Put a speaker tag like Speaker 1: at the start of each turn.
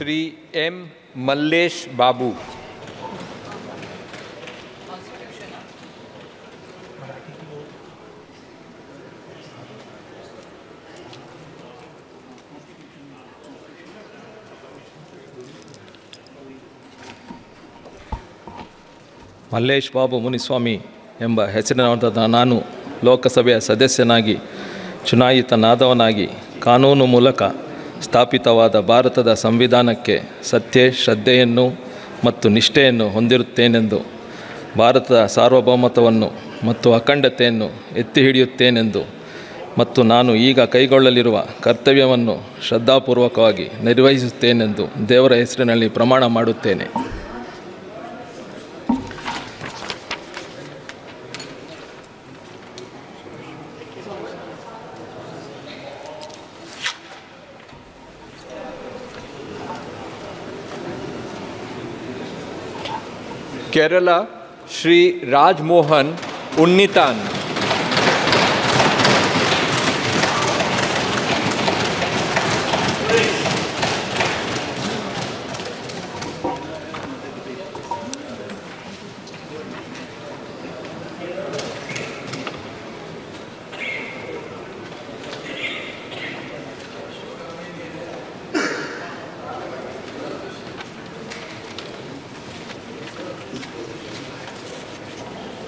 Speaker 1: Shri M Mallesh Babu.
Speaker 2: Mallesh Babu Muniswamy ಎಂಬ ಹೆಸರಿನ ನಾನು ಲೋಕಸಭೆಯ ಸದಸ್ಯನಾಗಿ ಚುನಾಯಿತನಾದವನಾಗಿ ಕಾನೂನು ಮೂಲಕ ಸ್ಥಾಪಿತವಾದ ಭಾರತದ ಸಂವಿಧಾನಕ್ಕೆ ಸತ್ಯ ಶ್ರದ್ಧೆಯನ್ನು ಮತ್ತು ನಿಷ್ಠೆಯನ್ನು ಹೊಂದಿರುತ್ತೇನೆಂದು, ಭಾರತದ ಸಾರ್ವಭೌಮತ್ವವನ್ನು ಮತ್ತು ಅಖಂಡತೆಯನ್ನು ಎತ್ತಿ ಹಿಡಿಯುತ್ತೇನೆಂದು ಮತ್ತು ನಾನು ಈಗ ಕೈಗೊಳ್ಳಲಿರುವ ಕರ್ತವ್ಯವನ್ನು ಶ್ರದ್ಧಾಪೂರ್ವಕವಾಗಿ ನಿರ್ವಹಿಸುತ್ತೇನೆಂದು ದೇವರ ಹೆಸರಿನಲ್ಲಿ ಪ್ರಮಾಣ ಮಾಡುತ್ತೇನೆ.
Speaker 1: केरला श्री राजमोहन उन्नीतान।